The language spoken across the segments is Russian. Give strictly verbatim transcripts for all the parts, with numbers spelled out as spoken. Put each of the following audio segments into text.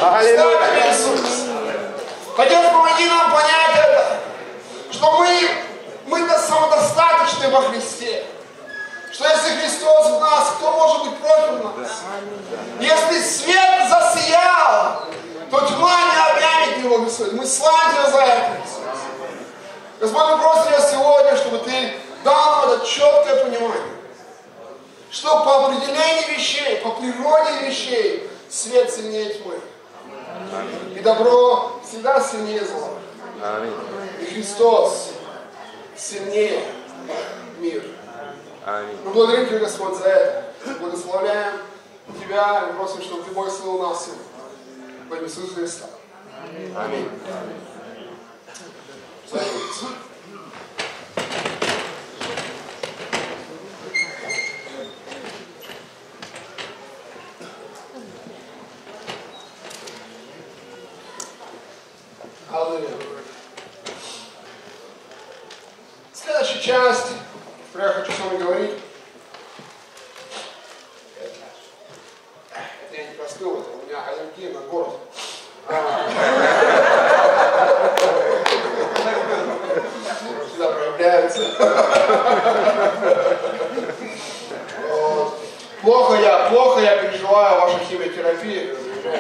Слава Иисус. Отец, помоги нам понять это, что мы, мы-то самодостаточны во Христе. Что если Христос в нас, кто может быть против нас? Если свет засиял, то тьма не объявит его, Господь. Мы славим Тебя за это, Иисус. Господь, мы просим Тебя сегодня, чтобы Ты дал нам это четкое понимание, что по определению вещей, по природе вещей, свет сильнее тьмы. И добро всегда сильнее зла. И Христос сильнее мира. Мы благодарим Тебя, Господь, за это. Благословляем Тебя и просим, чтобы Ты благословил нас сегодня. Во имя Иисуса Христа. Аминь. Садитесь. Аллилуйя. Следующая часть, которую я хочу с вами говорить. Это я не простыл, это у меня аллергия на город. Всегда проявляется. Плохо я, плохо я переживаю вашу химиотерапию.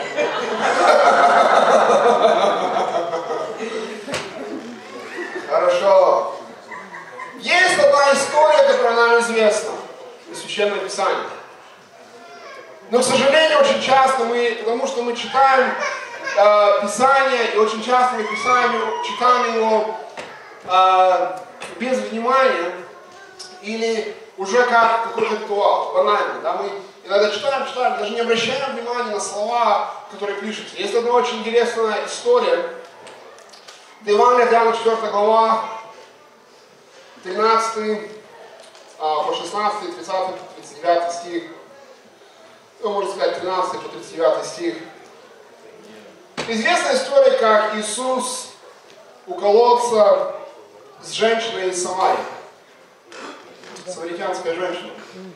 Хорошо. Есть одна история, которая нам известна из Священного Писания. Но, к сожалению, очень часто мы, потому что мы читаем э, Писание, и очень часто мы писаем, читаем его э, без внимания, или уже как какой-то ритуал, банально. Да? Мы иногда читаем, читаем, даже не обращаем внимания на слова, которые пишутся. Есть одна очень интересная история. Это Евангелие от Иоанна, четвёртая глава, тринадцатый по шестнадцатый, тридцатый, тридцать девятый стих. Ну, можно сказать, тринадцатый по тридцать девятый стих. Известная история, как Иисус у колодца с женщиной из Самарии. Самаритянская женщина.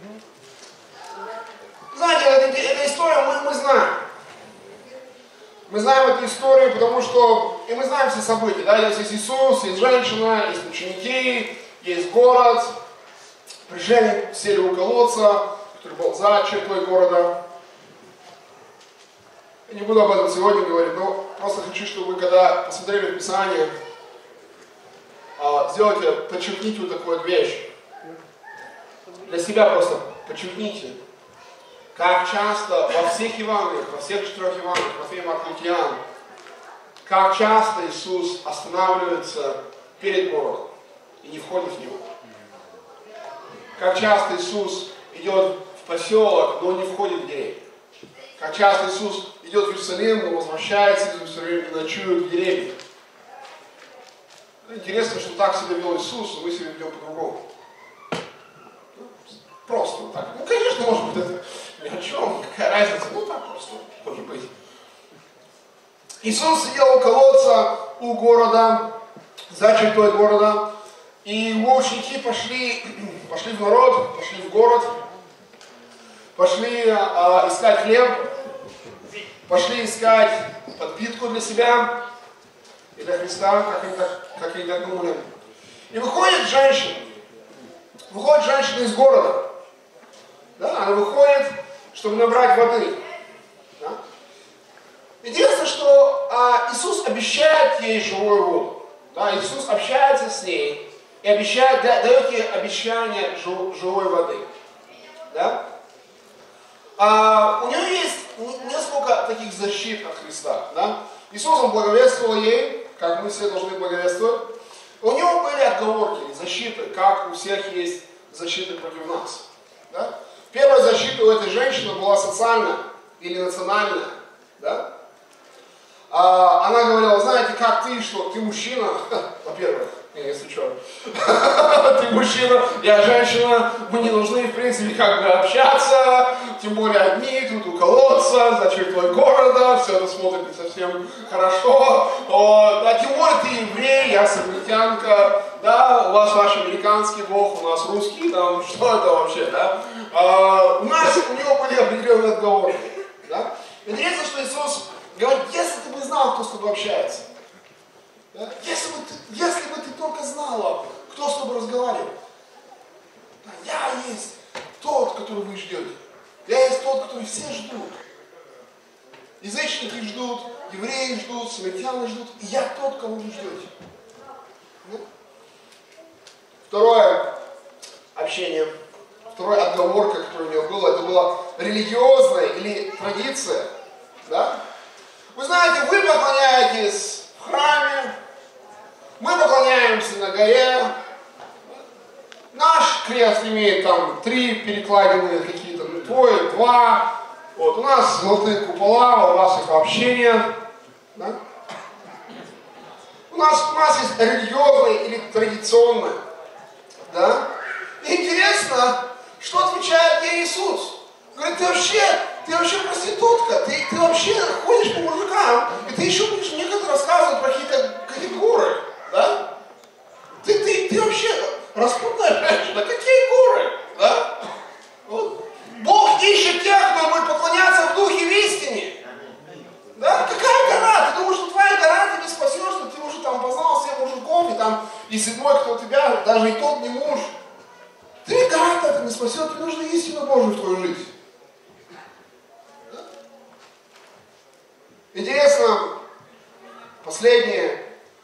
Знаете, эта, эта история мы, мы знаем. Мы знаем эту историю, потому что, и мы знаем все события, да, есть Иисус, есть женщина, есть ученики, есть город. Пришли они, сели у колодца, который был за чертой города. Я не буду об этом сегодня говорить, но просто хочу, чтобы вы, когда посмотрели Писание, сделайте, подчеркните вот такую вещь. Для себя просто подчеркните. Как часто во всех Евангелиях, во всех четырех Евангелиях, Матфея, Марка, Луки, Иоанна, как часто Иисус останавливается перед городом и не входит в него. Как часто Иисус идет в поселок, но не входит в деревню. Как часто Иисус идет в Иерусалим, но возвращается из Иерусалима и ночует в деревне. Интересно, что так себя вел Иисус, но мы себя ведем по-другому. Просто вот так. Ну, конечно, может быть, это ни о чем, какая разница, ну так просто, может быть. Иисус сидел у колодца, у города, за чертой города, и его ученики пошли, пошли в народ, пошли в город, пошли а, искать хлеб, пошли искать подпитку для себя и для Христа, как они так, как они так думали. И выходит женщина, выходит женщина из города. Да, она выходит, чтобы набрать воды. Да? Интересно, что а, Иисус обещает ей живую воду. Да? Иисус общается с ней и обещает, да, дает ей обещание жив, живой воды. Да? А, у нее есть несколько таких защит от Христа. Да? Иисус он благовествовал ей, как мы все должны благовествовать. У него были отговорки, защиты, как у всех есть защиты против нас. Да? Первая защита у этой женщины была социальная или национальная. Да? А, она говорила, знаете, как ты, что ты мужчина, во-первых, если что, ты мужчина, я женщина, мы не должны, в принципе, как бы общаться, тем более одни, тут у колодца, за чертой города, все это смотрит не совсем хорошо, вот. А тем более ты еврей, я самаритянка, да, у вас ваш американский бог, у нас русский, там, что это вообще, да? А, у нас, у него были определенные отговорки, да? Интересно, что Иисус говорит, знала, кто с тобой общается. Да? Если, бы ты, если бы ты только знала, кто с тобой разговаривает. Да, я есть тот, которого вы ждете. Я есть тот, который все ждут. Язычники ждут, евреи ждут, самаритяне ждут. И я тот, кого вы ждете. Да? Второе общение, вторая отговорка, которая у него была, это была религиозная или традиция. Да? Вы знаете, вы поклоняетесь в храме, мы поклоняемся на горе. Наш крест имеет там три перекладины какие-то, ну, твой два. Вот, у нас золотые купола, у вас их вообще нет. Да? У, нас, у нас есть религиозные или традиционные. Да? И интересно, что отвечает мне Иисус. Говорит, ты вообще, ты вообще проститутка, ты, ты вообще ходишь по мужикам, и ты еще будешь мне как-то рассказывать про какие-то, какие горы. Да? Ты, ты, ты вообще распутная женщина, какие горы? Да? Вот. Бог ищет тех, кто будет поклоняться в духе в истине. Да? Какая гора? Ты думаешь, что твоя гора ты не спасешь, что ты уже там познал всех мужиков, и там и седьмой, кто у тебя, даже и тот не муж. Ты гора это не спасет, тебе нужно истину Божию в твою жизнь. Да? Интересно, последнее,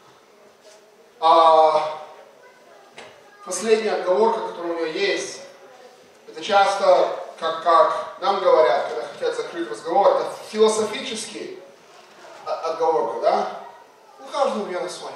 а, последняя отговорка, которая у него есть, это часто, как, как нам говорят, когда хотят закрыть разговор, это философический отговорка, да? У каждого вера своя.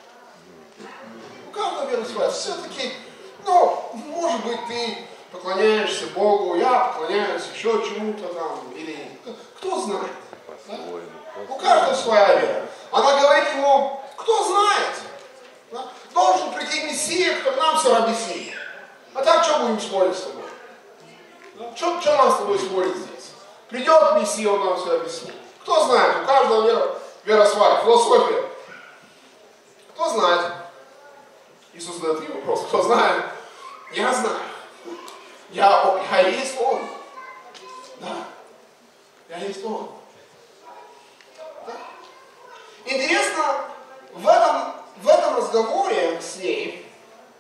У каждого вера своя. Все-таки, ну, может быть, ты поклоняешься Богу, я поклоняюсь еще чему-то там, или кто знает. Да? У каждого своя вера. Она говорит ему, кто знает. Да? Должен прийти Мессия, который нам все объяснит. А так что будем спорить с тобой? Да? Что, что нам с тобой спорить здесь? Придет Мессия, он нам все объяснит. Кто знает, у каждого вера, вера своя, философия. Кто знает? Иисус задает ей вопрос, кто знает? Я знаю. Я, я есть Он. Да. Я есть Он. Да? Интересно, в этом, в этом разговоре с ней,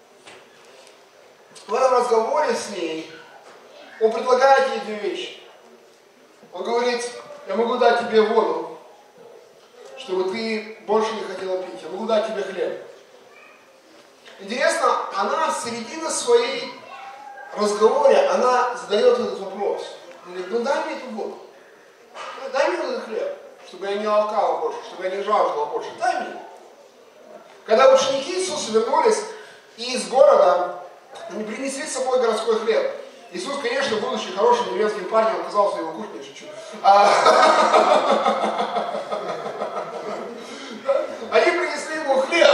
в этом разговоре с ней, Он предлагает ей две вещи. Он говорит, я могу дать тебе воду, чтобы ты больше не хотела пить. Я могу дать тебе хлеб. Интересно, она с середины своей разговоре, она задает этот вопрос. Она говорит, ну дай мне эту воду. Дай мне этот хлеб, чтобы я не алкала больше, чтобы я не жаждала больше. Дай мне. Когда ученики Иисуса вернулись из города, они принесли с собой городской хлеб. Иисус, конечно, будучи хорошим немецким парнем, оказался его кухней, шучу. Они принесли ему хлеб.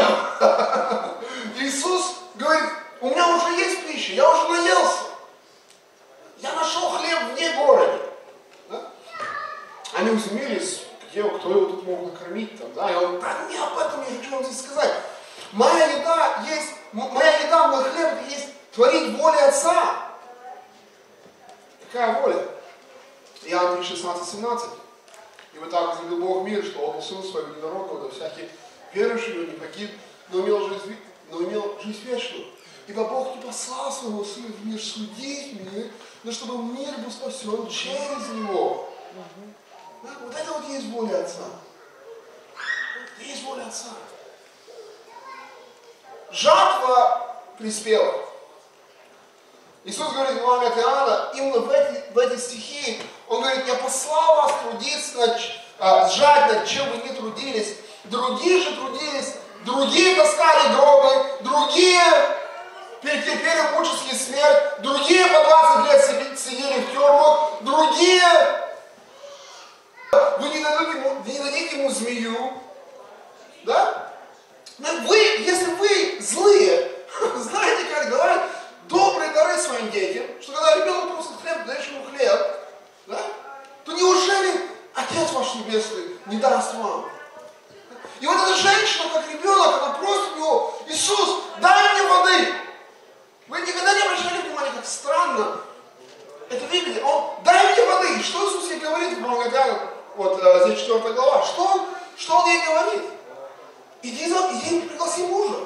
Иисус говорит, у меня уже есть пища, я уже наелся. Я нашел хлеб вне города. Да? Они изумились, где, кто его тут мог накормить. Там, да? И он, да не об этом я хочу вам здесь сказать. Моя еда есть, моя еда, мой хлеб, это есть творить волю Отца. Какая воля? Иоанн три, шестнадцать, семнадцать. И вот так возлюбил Бог мир, что Он Сына Своего Единородного, да всякий верующий его не погиб, но имел жизнь, но имел жизнь вечную. Ибо Бог не послал Своего Сына в мир судить мир, но чтобы мир был спасен через Него. Да? Вот это вот есть воля Отца. Это есть воля Отца. Жатва приспела. Иисус говорит в Евангелии от Иоанна, именно в эти, в эти стихи, Он говорит, я послал вас трудиться, над, а, сжать, над чем вы не трудились. Другие же трудились, другие таскали гробы, другие перетерпели мучительную смерть, другие по двадцать лет сидели в тюрьмах, другие, вы не дадите ему, не дадите ему змею. Да? Но вы, если вы злые, знаете, как говорят, добрые дары своим детям, что когда ребенок просит хлеб, даешь ему хлеб, да? То неужели Отец ваш Небесный не даст вам? И вот эта женщина, как ребенок, она просит его, Иисус, дай мне воды. Вы никогда не обращали внимания, как странно это выглядит. Он, дай мне воды. И что Иисус ей говорит в Евангелии? Вот здесь четвёртая глава. Что он, Что он ей говорит? Иди, за, иди пригласи мужа.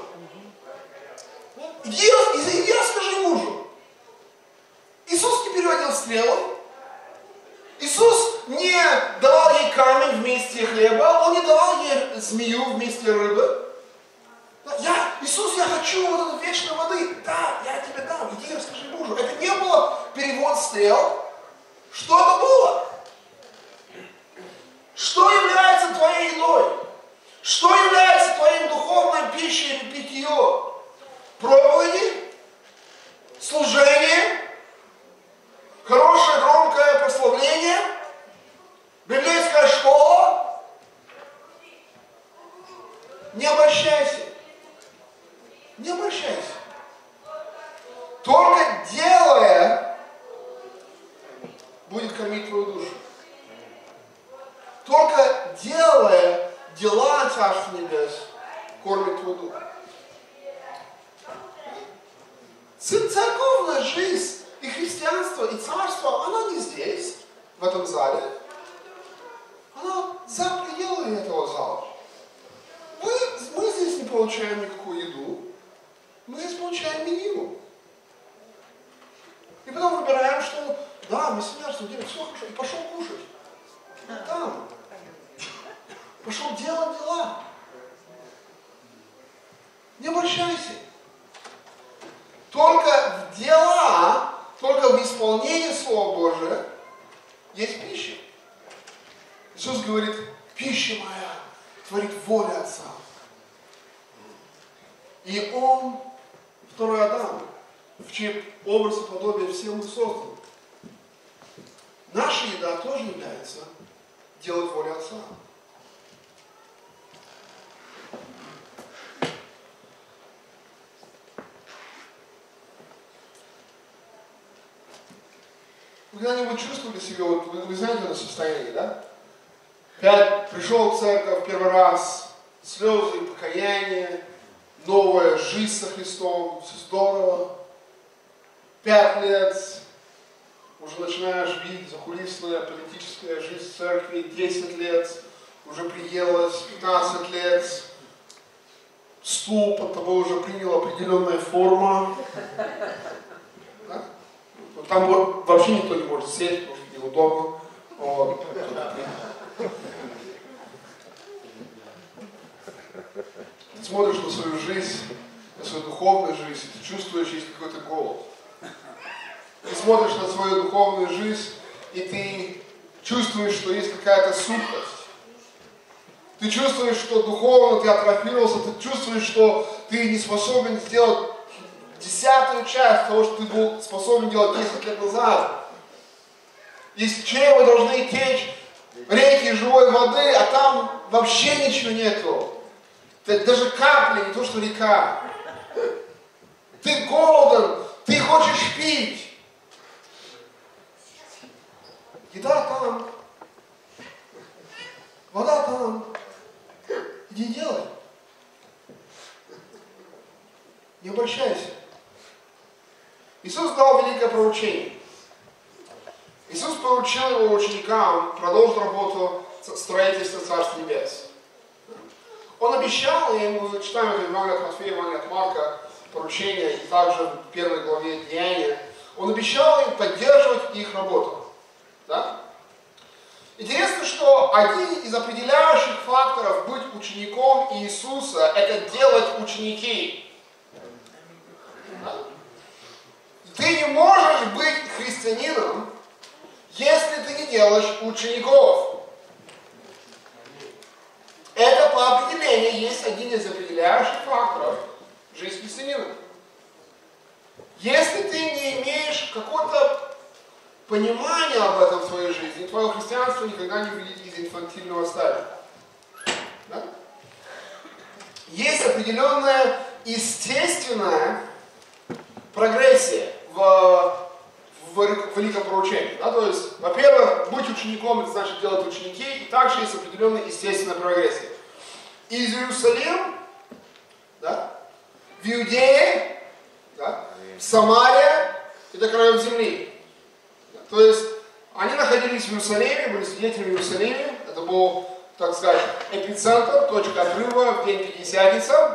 Иди, иди, иди расскажи мужу. Иисус не переводил стрелы. Иисус не давал ей камень вместе хлеба, Он не давал ей змею вместе рыбы. Я, Иисус, я хочу вот эту вечной воды. Да, я тебе дам, иди расскажи мужу. Это не было перевод стрел. Что это было? Что является твоей едой? Что является твоим духовной пищей или питьем? Проповеди? Служение? Хорошее громкое прославление? Библейская школа? Не обольщайся. Не обольщайся. Только делая будет кормить твою душу. Только делая дела Царства Небес кормит твою душу. Церковная жизнь и христианство, и царство, она не здесь, в этом зале. Она за пределами этого зала. Мы, мы здесь не получаем никакую еду. Мы здесь получаем меню. И потом выбираем, что да, миссионерство делать, все хорошо, и пошел кушать. Там. Пошел делать дела. Не обольщайся. Только в дела, только в исполнении Слова Божия есть пища. Иисус говорит, пища моя творит волю Отца. И Он, второй Адам, в чей образ и подобие все мы созданы. Наша еда тоже является делать волю Отца. Вы когда-нибудь чувствовали себя, вот вы, вы знаете это состояние, да? Опять пришел в церковь первый раз, слезы, покаяние, новая жизнь со Христом, все здорово. Пять лет уже начинаешь видеть закулисная политическая жизнь в церкви, десять лет, уже приелось, пятнадцать лет, стул под тобой уже принял определенная форма. Да? Там вообще никто не может сесть, потому что неудобно. Вот. Ты смотришь на свою жизнь, на свою духовную жизнь, ты чувствуешь, есть какой-то голод. Ты смотришь на свою духовную жизнь, и ты чувствуешь, что есть какая-то сухость. Ты чувствуешь, что духовно ты атрофировался, ты чувствуешь, что ты не способен сделать десятую часть того, что ты был способен делать десять лет назад. Из чрева должны течь реки живой воды, а там вообще ничего нету. Даже капли, не то что река. Ты голоден, ты хочешь пить. Еда там, вода там. Иди делай. Не обольщайся. Иисус дал великое поручение. Иисус поручил его ученикам продолжить работу строительства Царства Небес. Он обещал им, мы читаем это в Евангелии от Матфея, Евангелии от Марка, поручение, и также в первой главе Деяния. Он обещал им поддерживать их работу. Да? Интересно, что один из определяющих факторов быть учеником Иисуса – это делать ученики. Да? Ты не можешь быть христианином, если ты не делаешь учеников. Это по определению есть один из определяющих факторов жизни христианина. Если ты не имеешь какого-то понимания об этом в твоей жизни, твое христианство никогда не выйдет из инфантильного стадия. Да? Есть определенная естественная прогрессия в, в великом поручении. Да? То есть, во-первых, быть учеником, это значит делать ученики, и также есть определенная естественная прогрессия. Из Иерусалима, да, в Иудее, да, в Самаре и до краев земли. Да? То есть, они находились в Иерусалиме, были свидетелями в Иерусалиме, это был так сказать, эпицентр, точка отрыва в день Пятидесятницы.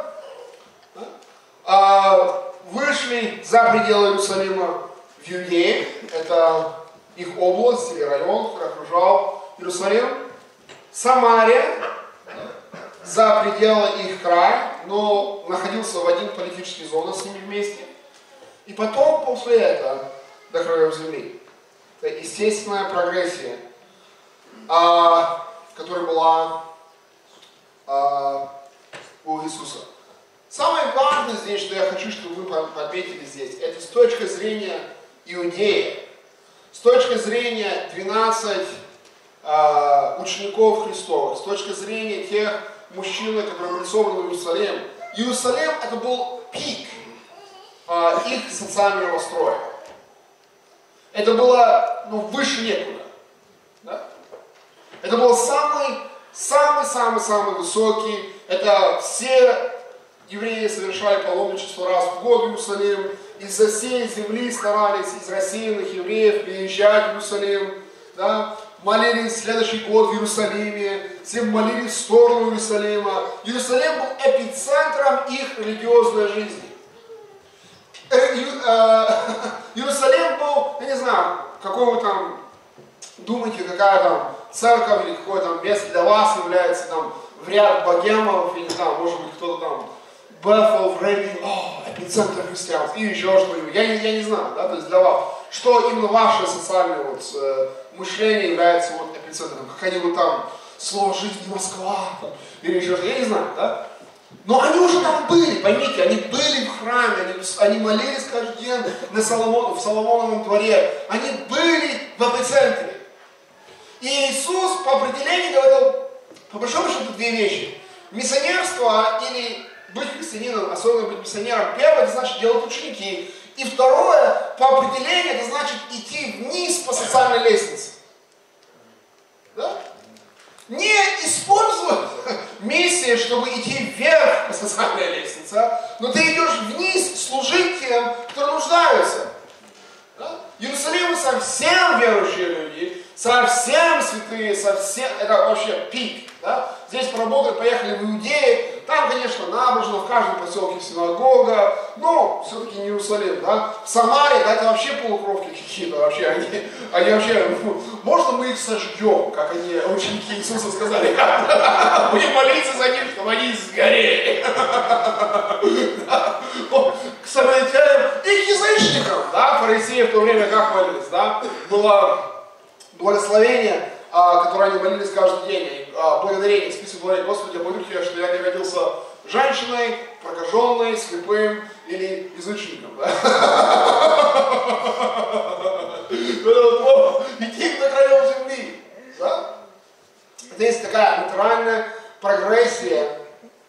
Вышли за пределы Иерусалима в Иудею, это их область или район, который окружал Иерусалим. Самария, за пределы их края, но находился в один политический зоне с ними вместе. И потом, после этого, до краев земли. Это естественная прогрессия, а, которая была а, у Иисуса. Самое главное здесь, что я хочу, чтобы вы подметили здесь, это с точки зрения Иудеи, с точки зрения двенадцати а, учеников Христовых, с точки зрения тех мужчин, которые были собраны в Иерусалим. Иерусалим это был пик а, их социального строя. Это было ну, выше некуда. Да? Это был самый, самый, самый, самый высокий. Это все евреи совершали паломничество раз в год в Иерусалим. Из-за всей земли старались из рассеянных евреев приезжать в Иерусалим. Да? Молились следующий год в Иерусалиме. Все молились в сторону Иерусалима. Иерусалим был эпицентром их религиозной жизни. Иерусалим был, я не знаю, какого вы там думаете, какая там церковь или какое там место для вас является там в ряд богемов, или там, может быть, кто-то там Бефел, в Рейдинг, о, эпицентр христианства, и еще что-нибудь. Я не, я не знаю, да, то есть для вас, что именно ваше социальное вот, э, мышление является вот эпицентром. Какая-нибудь там слово жизни Москва, там, или еще что-то, я не знаю, да. Но они уже там были, поймите, они были в храме, они, они молились каждый день на Соломон, в Соломоновом дворе, они были в эпицентре. И Иисус по определению говорил, по большому счету, две вещи. Миссионерство или быть христианином, особенно быть миссионером, первое, это значит делать ученики. И второе, по определению, это значит идти вниз по социальной лестнице. Да? Не используй миссию, чтобы идти вверх по социальной лестнице, но ты идешь вниз служить тем, кто нуждаются. Да? Иерусалим совсем верующие люди, совсем святые, совсем, это вообще пик. Да? Здесь поработали, поехали в Иудею, там, конечно, набожно, в каждом поселке синагога, но все-таки не Иерусалим, да? В Самаре, да, это вообще полукровки какие-то вообще, они, они вообще, ну, можно мы их сожгем, как они, ученики Иисуса сказали, будем молиться за них, чтобы они сгорели. К самаритянам и к язычникам, да, фарисеи в то время как молились, да, было благословение, которые они молились каждый день, благодарение, список благодарения, Господи, я благодарю Тебя, что я не родился женщиной, прокаженной, слепым или язычником. Идти на краев земли. Здесь такая натуральная прогрессия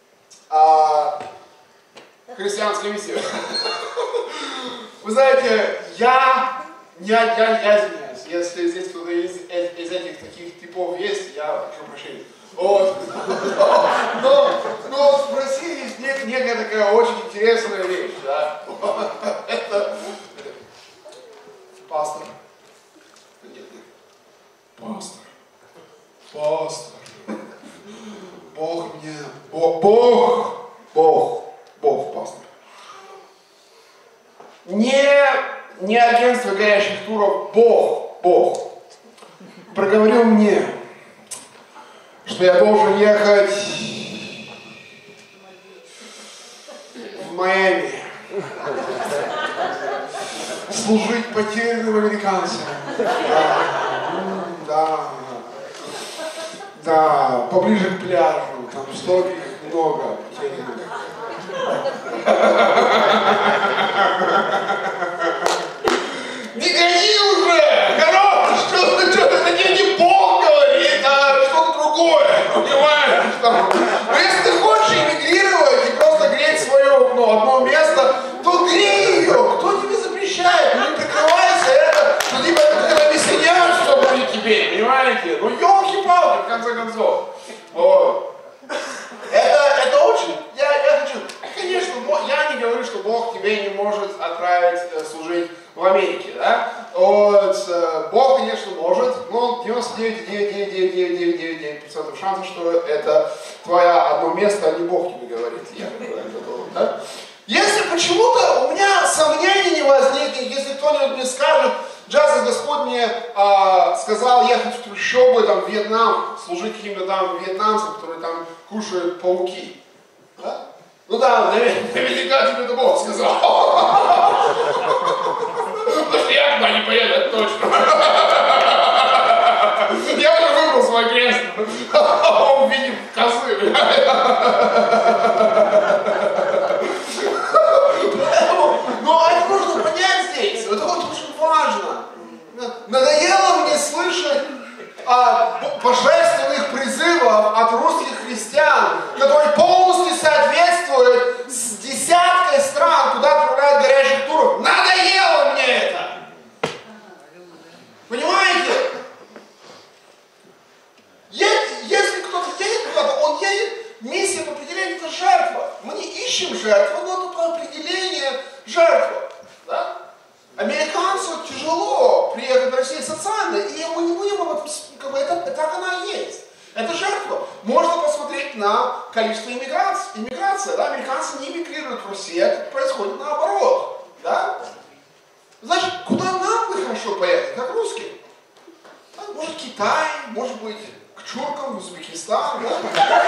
христианской миссии. Вы знаете, я не извиняюсь. Если здесь кто-то из, из этих таких типов есть, я прошу прощения. Вот. Но, но в России есть нек, некая такая очень интересная вещь. Да? Это, это пастор. Нет, нет. Пастор. Пастор. Бог мне. Бог. Бог. Бог. Бог, пастор. Не, не агентство горящих туров. Бог. Бог проговорил мне, что я должен ехать в Майами, служить потерянным американцам. Да, да, да, поближе к пляжу, там стольких много потерянных. Не гони уже! Короче, что, что это не, не Бог говорит, а что-то другое. Понимаешь? Что? Но если ты хочешь эмигрировать и просто греть свое ну, одно место, то грей ее. Кто тебе запрещает? Ну не прикрывайся это, что типа это когда миссионер, что будет теперь, понимаете? Ну елки-палки, в конце концов. Вот. Это, это очень, я, я хочу, конечно, я не говорю, что Бог тебе не может отправить э, служить в Америке, да? Вот, э, Бог, конечно, может, но девяносто девять целых девять девять девять девять девять девять процентов шансов, что это твое одно место, а не Бог тебе говорит. Я, да? Если почему-то у меня сомнений не возникнет, если кто-нибудь мне скажет, Джаза Господь мне э, сказал ехать в трущобы, там, в Вьетнам, служить каким-то там вьетнамцам, которые там кушают пауки. Да? Ну да, наверняка тебе это Бог сказал. Потому что я туда не поеду, это точно. Я уже выбрал свой крест. Он в виде козы. Но это нужно понять здесь. Это вот очень важно. Надоело мне слышать а, божественных призывов от русских христиан, которые полностью соответствуют с десяткой стран, куда отправляют горящих туров. Надоело мне это! Понимаете? Если кто-то едет куда-то, он едет, миссия по определению это жертва. Мы не ищем жертву, но это по определению жертва. Да? Американцу тяжело приехать в Россию социально, и мы не будем об этом, как бы, это, так она и есть. Это жертва. Можно посмотреть на количество иммиграции. Иммиграция, да? Американцы не эмигрируют в Россию, это происходит наоборот. Да? Значит, куда нам бы хорошо поехать, как русские? Может, Китай, может быть, к чуркам, Узбекистан, да?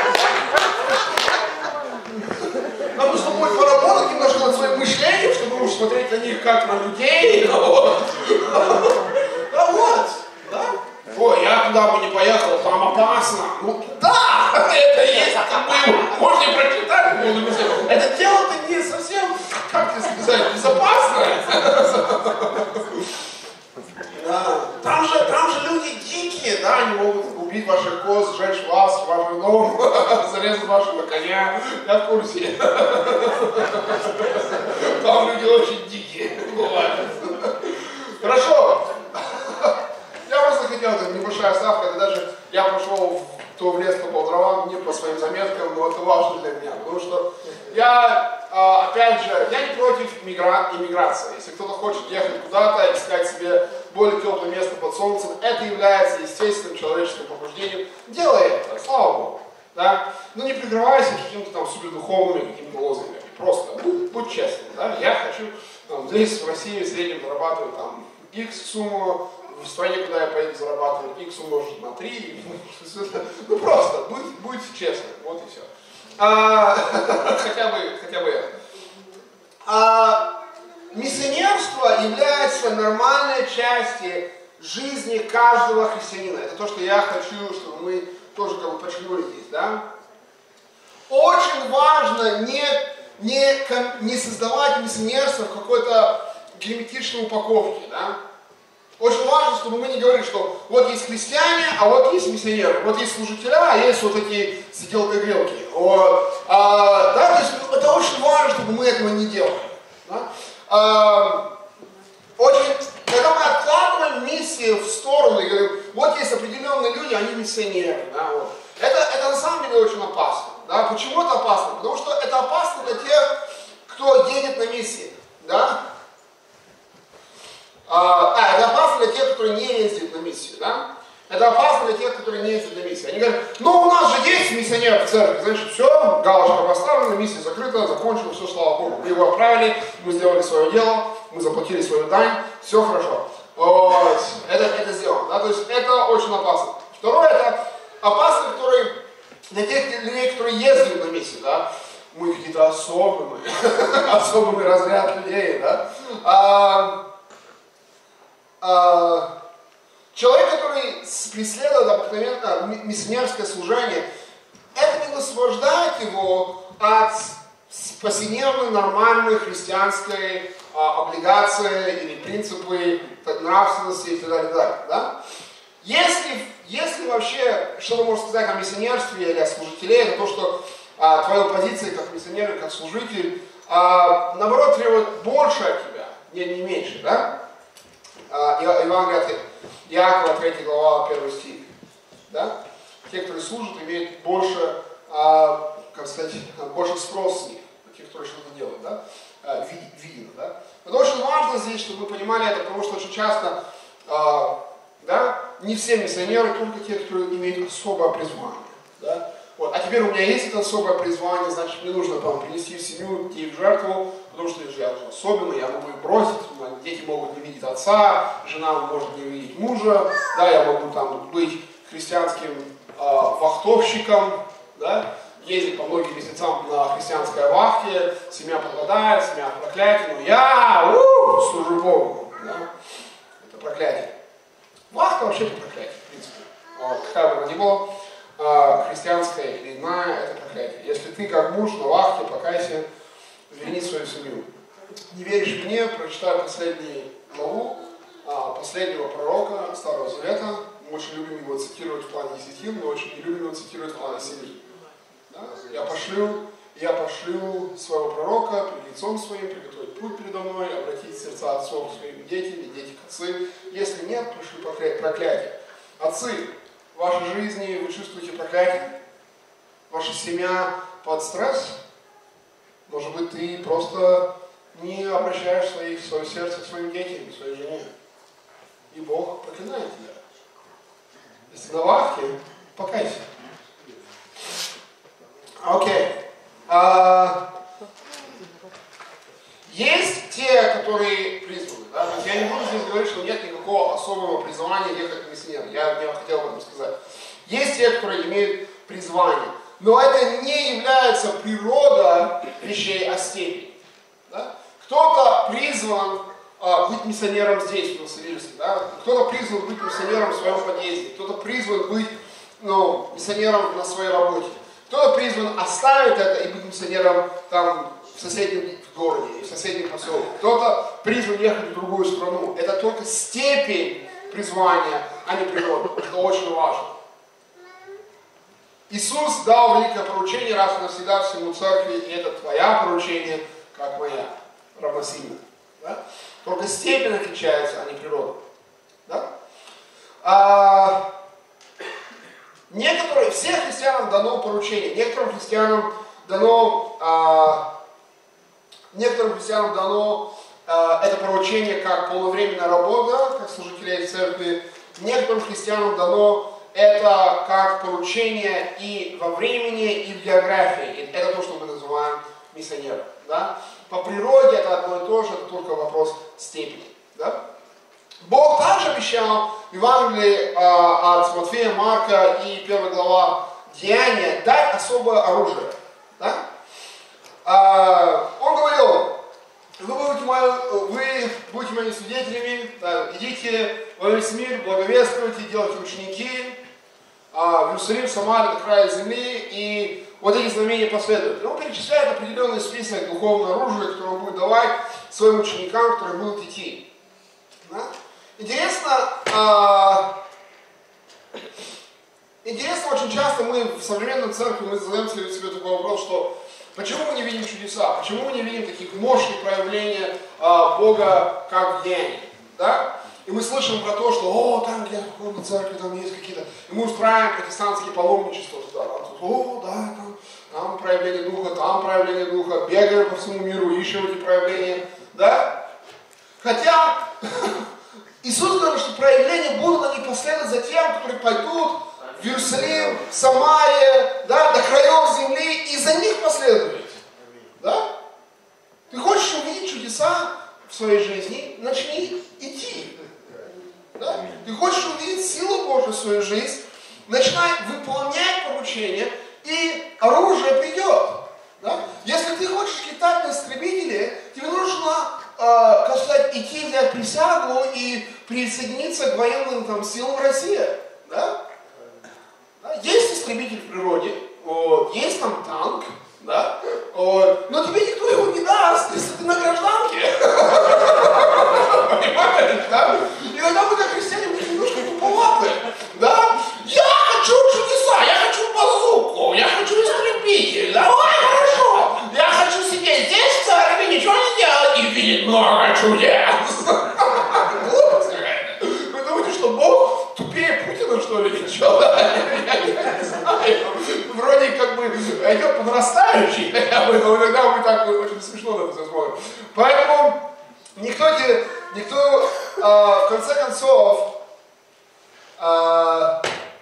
Нам нужно будет поработать немножко над своим мышлением, чтобы уж смотреть на них как на людей. Вот. Да вот, да? Ой, я туда бы не поехал, там опасно. Ну да, это есть, вы можете прочитать. Это дело-то не совсем, как тебе сказать, безопасное. Да. Там же, там же люди дикие, да, они могут убить ваших коз, сжечь вас, ваш дом, зарезать вашего коня. Я в курсе. Там люди очень дикие бывают. Хорошо. Я просто хотел, это небольшая ставка, это даже я пошел в то в лес по дровам, не по своим заметкам, но это важно для меня, потому что я, опять же, я не против иммигра... иммиграции. Если кто-то хочет ехать куда-то, искать себе более теплое место под солнцем, это является естественным человеческим побуждением. Делай это, слава Богу. Да? Но не прикрывайся какими-то там супердуховными какими-то лозунгами. Просто будь, будь честным. Да? Я хочу там, здесь, в России, в среднем зарабатывать там X сумму, в стране, куда я поеду зарабатывать X умножить на три. Ну просто, будь, будь честным. Вот и все. А, хотя бы, хотя бы это. А, миссионерство является нормальной частью жизни каждого христианина. Это то, что я хочу, чтобы мы тоже как бы подчеркнули здесь, да? Очень важно не, не, не создавать миссионерство в какой-то герметичной упаковке, да? Очень важно, чтобы мы не говорили, что вот есть христиане, а вот есть миссионеры, вот есть служителя, а есть вот такие сиделка-грелки. Вот. А, да, то есть это очень важно, чтобы мы этого не делали. Да? А, очень, когда мы откладываем миссию в сторону и говорим, вот есть определенные люди, они миссионеры. Да, вот. это, это на самом деле очень опасно. Да? Почему это опасно? Потому что это опасно для тех, кто едет на миссии. Да? А, это опасно для тех, которые не ездят на миссию, да? Это опасно для тех, которые не ездят на миссию. Они говорят, ну у нас же есть миссионер в церкви, значит, все, галочка поставлена, миссия закрыта, закончена, все, слава Богу. Мы его отправили, мы сделали свое дело, мы заплатили свою дань, все хорошо. Вот. Это, это сделано, да? То есть это очень опасно. Второе, это опасно, которые, для тех людей, которые ездят на миссию, да? Мы какие-то особые, особый разряд людей, да? А, человек, который преследует обыкновенно миссионерское служение, это не освобождает его от повседневной нормальной христианской а, облигации или принципы нравственности и так далее. Так далее, да? Если, если вообще что-то можно сказать о миссионерстве или о служителе, это то, что а, твоя позиция как миссионер, как служитель, а, наоборот, требует больше от тебя, не, не меньше, да? Евангелие от Иакова, третья глава, первый стих. Да? Те, которые служат, имеют больше, а, как сказать, больше спрос с них. те, которые что-то делают, да? Видно, да? Это очень важно здесь, чтобы вы понимали это, потому что очень часто, да, не все миссионеры, только те, которые имеют особое призвание, да? Вот. А теперь у меня есть это особое призвание, значит, мне нужно там, принести в семью, идти в жертву, потому что я уже особенный, я могу их бросить, дети могут не видеть отца, жена может не видеть мужа, да, я могу там быть христианским э, вахтовщиком, да, ездить по многим месяцам на христианской вахте, семья попадает, семья в проклятие, но я у, служу Богу, да? Это проклятие. Вахта вообще это проклятие, в принципе. Вот, какая бы она ни была, э, христианская или иная, это проклятие. Если ты как муж на вахте, покайся, верни свою семью. Не веришь мне, прочитай последнюю главу а, последнего пророка Старого Завета. Мы очень любим его цитировать в плане десятин, но очень не любим его цитировать в плане семьи. Да? Я пошлю, я пошлю своего пророка перед лицом своим, приготовить путь передо мной, обратить сердца отцов к своим детям и дети к отцы. Если нет, пришлю проклятие. Отцы, в вашей жизни вы чувствуете проклятие? Ваша семья под стресс? Может быть, ты просто не обращаешь своих, свое сердце к своим детям, к своей жене. И Бог проклинает тебя. Если на вахте, покайся. Окей. А, есть те, которые призваны. Да? Я не буду здесь говорить, что нет никакого особого призвания ехать миссионером. Я не хотел об этом сказать. Есть те, которые имеют призвание. Но это не является природа вещей о степени. Да? Кто-то призван а, быть миссионером здесь, в Новосибирске. Да? Кто-то призван быть миссионером в своем подъезде. Кто-то призван быть ну, миссионером на своей работе. Кто-то призван оставить это и быть миссионером там, в соседнем городе, в соседнем поселке. Кто-то призван ехать в другую страну. Это только степень призвания, а не природа. Это очень важно. Иисус дал великое поручение раз и навсегда всему церкви, и это твоя поручение, как моя, равносильно. Да? Только степень отличается, а не природа. Да? А, некоторые, всем христианам дано поручение, некоторым христианам дано, а, некоторым христианам дано а, это поручение как полновременная работа, как служителей церкви, некоторым христианам дано это как поручение и во времени, и в географии. Это то, что мы называем миссионером. Да? По природе это одно и то же, это только вопрос степени. Да? Бог также обещал в Евангелии а, от Матфея, Марка и первая глава Деяния дать особое оружие. Да? А, он говорил, вы будете, мои, вы будете моими свидетелями, да, идите во весь мир, благовествуйте, делайте ученики, в Иерусалим, Самарию, до края земли, и вот эти знамения последуют. И он перечисляет определенный список духовного оружия, которое он будет давать своим ученикам, которые будут идти. Да? Интересно, а... интересно, очень часто мы в современной церкви мы задаем себе, себе такой вопрос, что почему мы не видим чудеса, почему мы не видим таких мощных проявлений а, Бога как в деянии. Да? И мы слышим про то, что о, там где в церкви там есть какие-то. И мы устраиваем протестантские паломничества туда. Там, о, да, там, там проявление духа, там проявление духа, бегаем по всему миру, ищем эти проявления. Да? Хотя Иисус говорит, что проявления будут они последовать за тем, которые пойдут в Иерусалим, в Самарию, да, до краев земли, и за них последуют. Да? Ты хочешь увидеть чудеса в своей жизни, начни идти. Да? Ты хочешь увидеть силу Божию в свою жизнь, начинай выполнять поручения, и оружие придет. Да? Если ты хочешь летать на истребителе, тебе нужно, э, как сказать, идти взять присягу и присоединиться к военным там, силам России. Да? Да? Есть истребитель в природе, вот, есть там танк, да? Вот, но тебе никто его не даст, если ты на гражданке. Понимаешь, да? Иногда мы как христиане немножко туповаты, да? Я хочу чудеса, я хочу базуку, я хочу истребитель, давай, хорошо. Я хочу сидеть здесь в церкви, ничего не делать и видеть много чудес. Глупость какая-то. Вы думаете, что Бог тупее Путина, что ли? причем, да? Я не знаю. Вроде как бы идет по нарастающей, хотя бы, но иногда мы так очень смешно на это все смотрим. Поэтому никто, никто в конце концов, в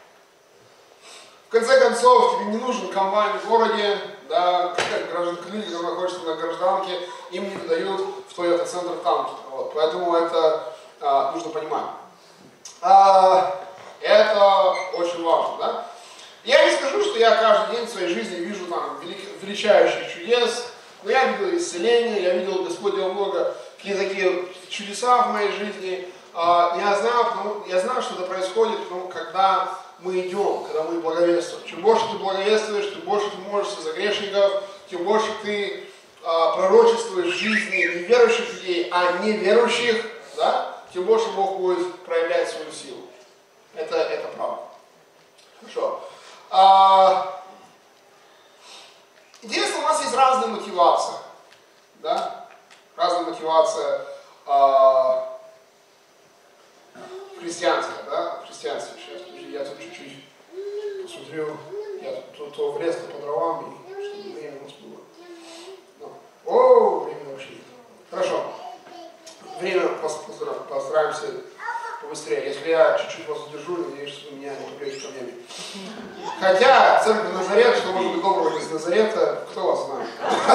конце концов, тебе не нужен комбайн в городе, да, как граждан, люди, которые находятся на гражданке, им не выдают в Toyota центр танки. Вот, поэтому это а, нужно понимать. А, это очень важно, да? Я не скажу, что я каждый день в своей жизни вижу там велик, величайших чудес, но я видел исцеление, я видел, Господь делал много какие-то такие чудеса в моей жизни. А, я знаю, потому, я знаю, что это происходит, потому, когда мы идем, когда мы благовествуем. Чем больше ты благовествуешь, тем больше ты молишься за грешников, тем больше ты а, пророчествуешь в жизни неверующих людей, а неверующих, да, тем больше Бог будет проявлять свою силу. Это, это правда. Хорошо. А, интересно, у нас есть разные мотивации. Да? Разная мотивация а, христианская, да? Христианская. Сейчас, я тут чуть-чуть посмотрю, я тут то в лес, то по дровам, и чтобы время у нас было. Ну. О, время вообще нет. Хорошо. Время постараемся побыстрее. Если я чуть-чуть вас задержу, надеюсь, что вы меня не попрете ко мне. Хотя, церковь Назарет, что может быть доброго из Назарета, кто вас знает?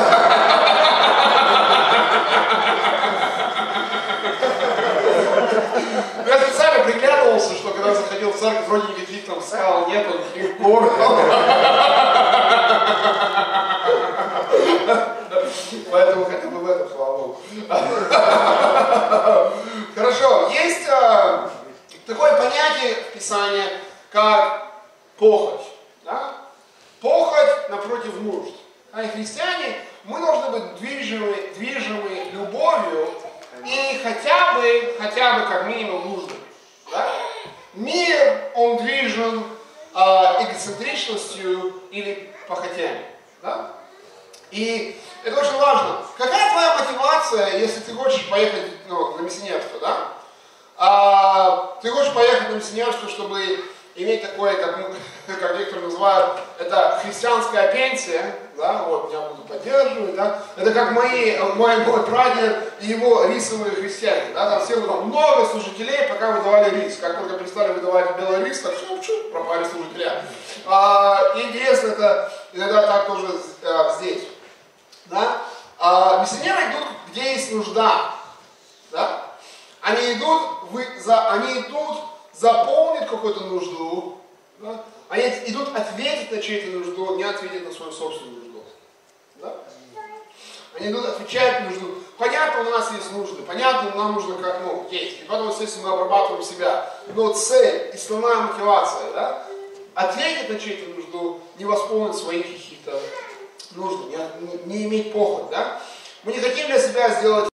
Я специально приглядывался, что когда заходил в церковь, вроде никаких там скал нету, никаких гор. Поэтому хотя бы в этом, слава Богу. Хорошо, есть а, такое понятие в Писании, как похоть. Да? Похоть напротив нужд. А и христиане, мы должны быть движимы, движимы любовью и хотя бы, хотя бы как минимум нуждами. Да? Мир, он движен а, эгоцентричностью или похотями. Да? И это очень важно. Какая твоя мотивация, если ты хочешь поехать ну, на миссионерство, да? А, ты хочешь поехать на миссионерство, чтобы иметь такое, как, ну, как некоторые называют, это христианская пенсия, да, вот, меня будут поддерживать, да, это как мои, мой, мой прадед и его рисовые христиане, да, там все было много служителей, пока выдавали рис, как только перестали выдавать белый рис, так все, чу, пропали служителя. А, и интересно, это иногда так тоже а, здесь, да, а, миссионеры идут, где есть нужда, да, они идут, вы, за, они идут заполнить какую-то нужду, да? Они идут ответить на чью-то нужду, не ответить на свою собственную нужду. Да? Они идут отвечать на нужду. Понятно, у нас есть нужды, понятно, нам нужно как, ну, есть. И потом, естественно, мы обрабатываем себя. Но цель, основная мотивация, да? Ответить на чью-то нужду, не восполнить своих каких-то нужд, не, не иметь похоть, да? Мы не хотим для себя сделать